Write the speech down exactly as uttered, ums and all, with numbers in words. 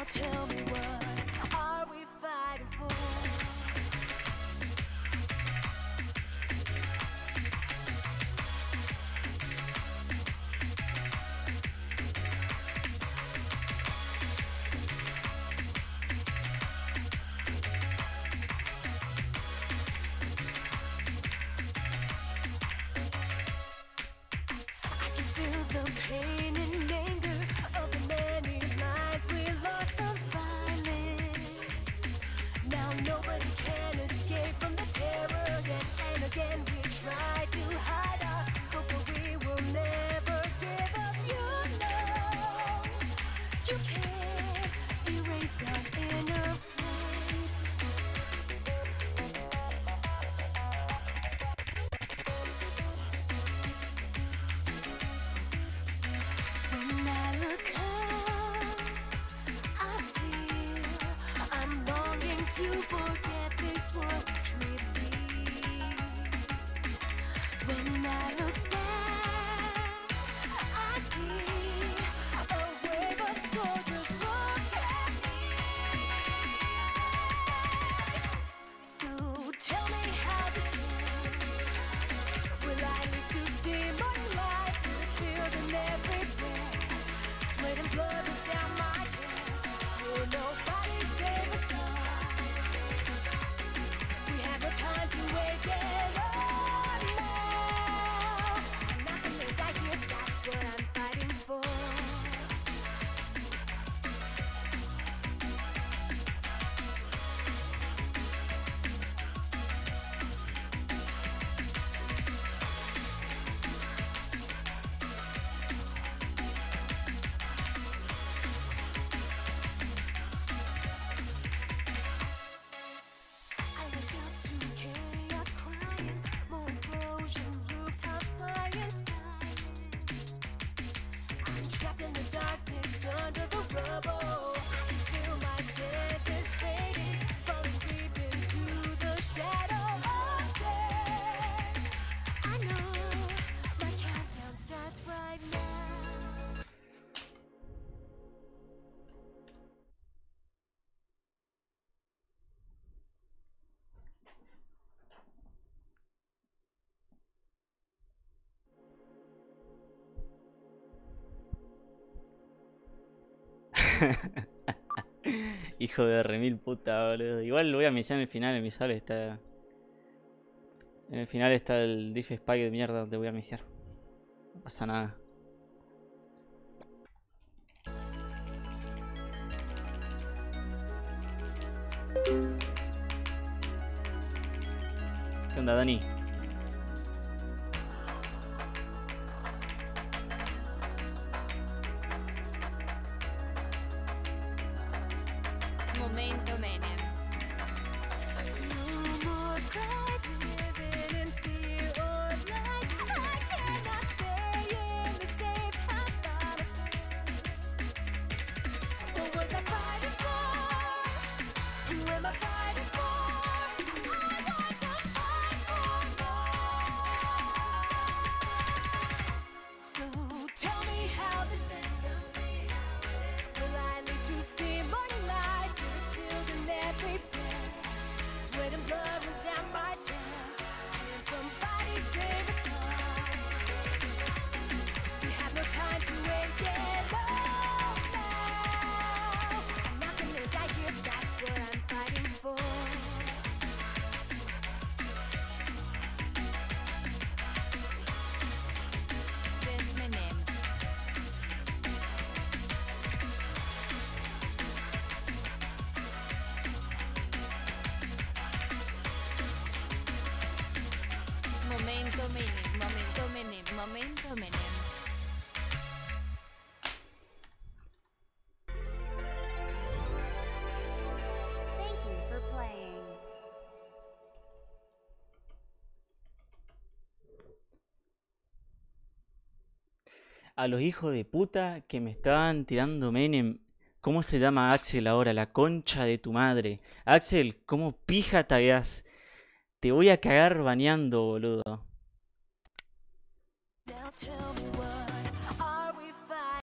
tell me what are we fighting for? I can feel the pain and anger of the many lives we lost of violence. Now nobody can escape from the terror again and again. We try to hide our hope, but we will never give up. You know, you can't erase our inner flame. When I look up, I feel I'm longing to forget this world treated me. When I look back, I see a wave of soldiers look at me. So tell me how this ends. Will I live to see my life is filled in every breath? Sweat and blood is down my chest. Will nobody save us all? We have no time to wait, get up now. I'm not gonna die here, that's what I'm fighting for. I wake up to chaos crying, more explosion, rooftop flying silent. I'm trapped in the darkness under the rubble. I can feel my senses fading, falling deep into the shadow of death. I know my countdown starts right now. Hijo de remil puta, boludo. Igual lo voy a mencionar en el final, en mi sala está. En el final está el Diff Spike de mierda donde voy a misiar. No pasa nada. ¿Qué onda, Dani? Momento Menem. No more cries, living in fear or lies. I cannot stay in the safe house by myself. What was I fighting for? Who am I fighting for? I want to fight for more. So tell me how this ends. Will I live to see morning light? Is filled in every breath. Sweat and blood runs down my chest. Can somebody save us all? We have no time to wait, get up now. I'm not gonna die here, that's what I'm fighting for. Des Menem. Momento Menem, momento Menem, momento Menem. Thank you for playing. A los hijos de puta que me estaban tirando Menem. ¿Cómo se llama Axel ahora? La concha de tu madre. Axel, ¿cómo pija tagueás? Te voy a cagar baneando, boludo. Now tell me